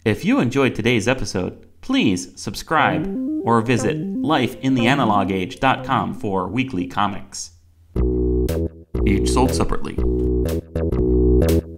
If you enjoyed today's episode, please subscribe or visit lifeintheanalogage.com for weekly comics. Each sold separately.